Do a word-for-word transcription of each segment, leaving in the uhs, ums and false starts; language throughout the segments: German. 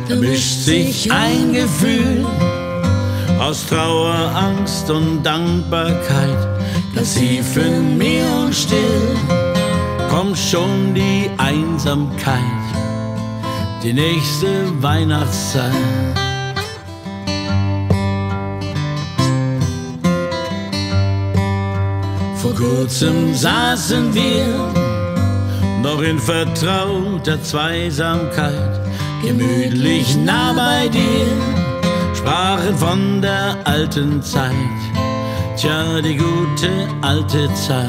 Da mischt sich ein Gefühl aus Trauer, Angst und Dankbarkeit, ganz tief in mir und still kommt schon die Einsamkeit, die nächste Weihnachtszeit. Vor kurzem saßen wir noch in vertrauter Zweisamkeit, gemütlich nah bei dir, sprachen von der alten Zeit, tja, die gute alte Zeit.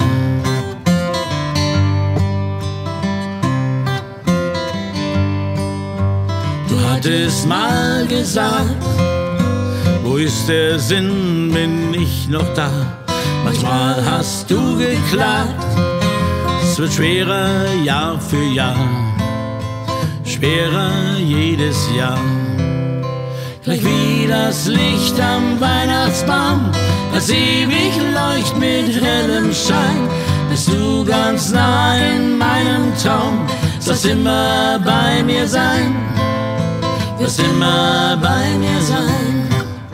Du hattest mal gesagt, wo ist der Sinn, bin ich noch da? Manchmal hast du geklagt, es wird schwerer Jahr für Jahr, schwerer jedes Jahr. Gleich wie das Licht am Weihnachtsbaum, das ewig leucht mit hellem Schein, bist du ganz nah in meinem Traum, sollst immer bei mir sein, wirst immer bei mir sein.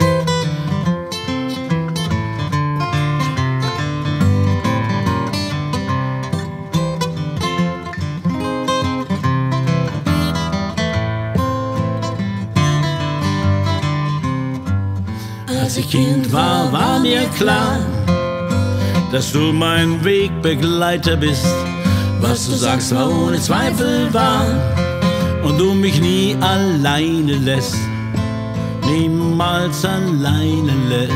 Als ich Kind war, war mir klar, dass du mein Wegbegleiter bist. Was du sagst, war ohne Zweifel wahr und du mich nie alleine lässt, niemals alleine lässt.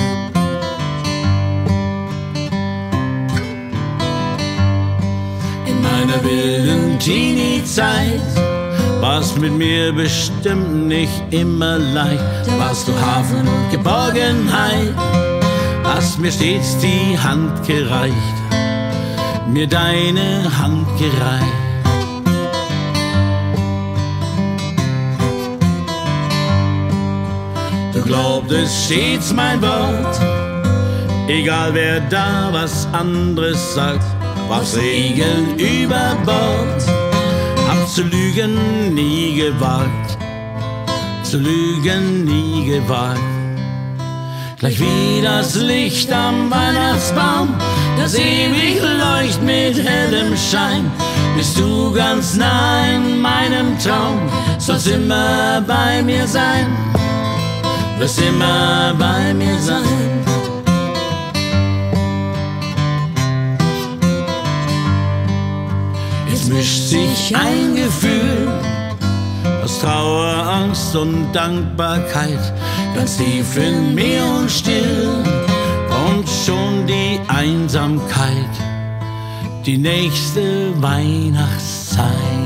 In meiner wilden Teenie-Zeit war's mit mir bestimmt nicht immer leicht. Da warst du Hafen und Geborgenheit, hast mir stets die Hand gereicht, mir deine Hand gereicht. Du glaubtest stets mein Wort, egal wer da was anderes sagt, warfst Regeln über Bord. Hab zu lügen nie gewagt, zu lügen nie gewagt. Gleich wie das Licht am Weihnachtsbaum, das ewig leucht mit hellem Schein, bist du ganz nah in meinem Traum, sollst immer bei mir sein, wirst immer bei mir sein. Jetzt mischt sich ein Gefühl aus Trauer, Angst und Dankbarkeit, ganz tief in mir und still kommt schon die Einsamkeit, die nächste Weihnachtszeit.